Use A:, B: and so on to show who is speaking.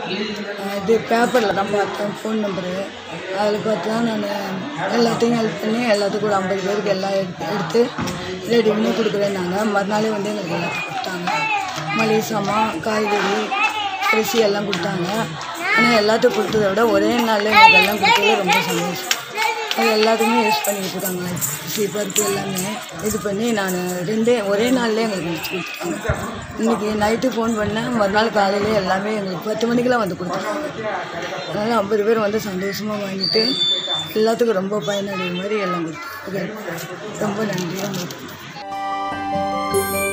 A: இது பேப்பரில் தான் பார்த்தேன் ஃபோன் நம்பரு. அதில் பார்த்து தான் நான் எல்லாத்தையும் ஹெல்ப் பண்ணி எல்லாத்துக்கும் ஒரு 50 பேருக்கு எல்லாம் எடுத்து ரெடி பண்ணி கொடுக்குறேன்னாங்க. மறுநாளே வந்து எங்களுக்கு எல்லாத்தையும் கொடுத்தாங்க. மளிகை சாமான், காய்கறி, அரிசி எல்லாம் கொடுத்தாங்க. ஆனால் எல்லாத்துக்கும் கொடுத்ததை விட ஒரே நாளில் எங்களுக்கு எல்லாம் கொடுத்தது ரொம்ப சந்தோஷம். அது எல்லாத்துக்குமே யூஸ் பண்ணிக்கிட்டு இருக்காங்க. அரிசி, பருப்பு எல்லாமே இது பண்ணி நான் ஒரே நாள்லேயே எங்களுக்கு முடிச்சு கொடுத்துருக்காங்க. இன்றைக்கி நைட்டு ஃபோன் பண்ணேன், மறுநாள் காலையிலே எல்லாமே எங்களுக்கு 10 மணிக்கெலாம் வந்து கொடுத்துருக்காங்க. அதனால் 50 பேர் வந்து சந்தோஷமாக வாங்கிட்டு எல்லாத்துக்கும் ரொம்ப பயனடைய மாதிரி எல்லாம் கொடுத்து ரொம்ப நன்றி உங்களுக்கு.